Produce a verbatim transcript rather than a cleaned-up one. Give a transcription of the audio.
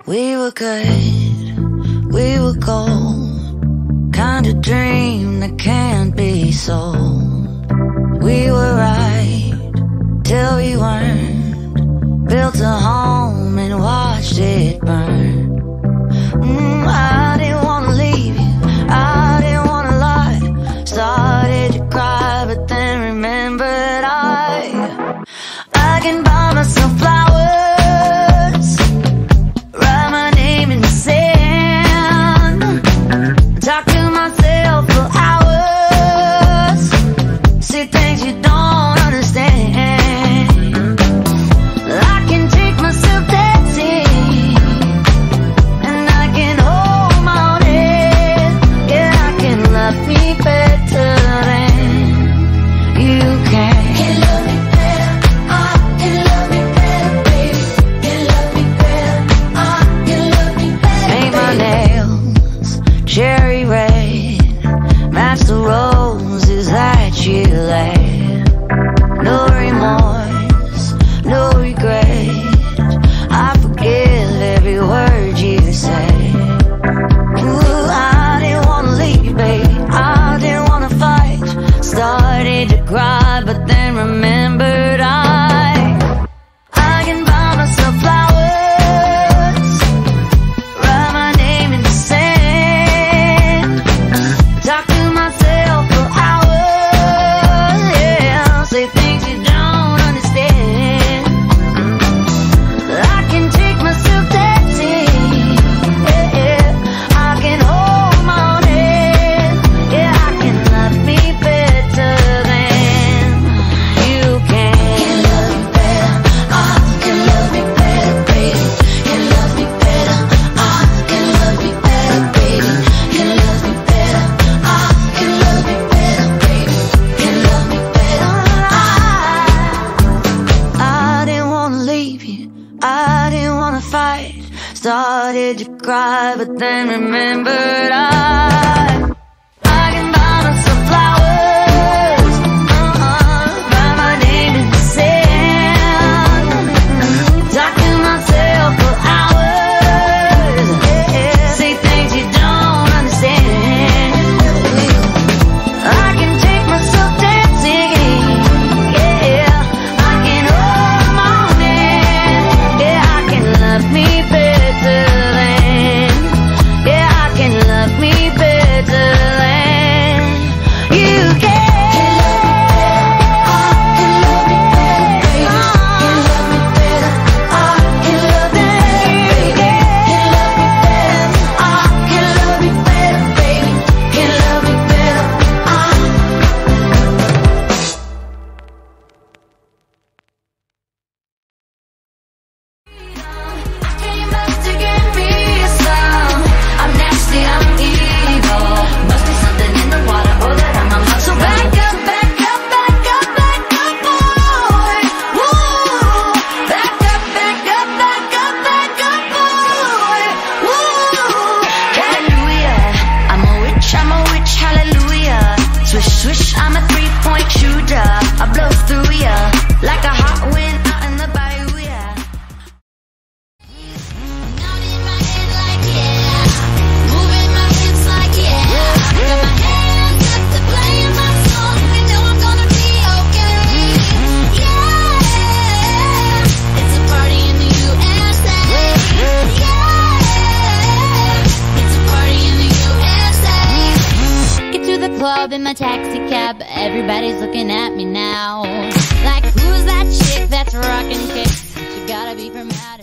We were good, we were gold, kind of dream that can't be sold. We were right till we weren't, built a home and watched it burn. mm, I didn't wanna leave you, I didn't wanna lie. Started to cry but then remembered I I can buy myself flowers, write my name in the sand, talk to myself for hours, say things you don't understand. I can take myself dancing, and I can hold my own head. Yeah, I can love me better than you can. Can love me better, I can love me better, baby. Can love me better, I can love me better. Paint my nails cherry red, match the roses that you laid. No remorse, no regret, I forgive every word you say. Ooh, I didn't wanna leave, babe, I didn't wanna fight. Started to cry but then remembered I I can buy myself flowers, write my name in the sand, talk to myself for hours, yeah, say things you don't understand. I can take myself dancing, yeah, yeah. I can hold my own head, yeah, I can love me better than you can. Can love me better, I can love me better, baby. Can love me better, I can love me better, baby. Can love me better, I can love me better, baby. Can love me better, I I didn't wanna leave you, I didn't wanna fight. Started to cry but then remembered I I can buy myself flowers, uh-huh, write my name in the sand, talk to myself for hours, yeah, say things you don't understand. I can take myself dancing, yeah, I can hold my own hand, yeah, I can love me better than, yeah, I can love me better than you can. Can love me better, I can love me better, baby. Can love me better, I can love me better, I came back to get me some. I'm nasty, I'm evil. Must be something in the water or that I'm alive. So back up, back up, back up, back up, boy. Woo! Back up, back up, back up, back up, boy. Woo! Hallelujah, I'm a witch, I'm a witch, hallelujah. Swish, swish, I'm a three-point shooter. I blow through ya like a hot wind out in the bayou, yeah. Nodding my head like yeah, moving my hips like yeah. Got my hands up to playing my song, and know I'm gonna be okay. Yeah, it's a party in the U S A. Yeah, it's a party in the U S A. Get to the club in my taxi cab, everybody's looking at me now. Like, who's that chick that's rockin' kicks? She gotta be from out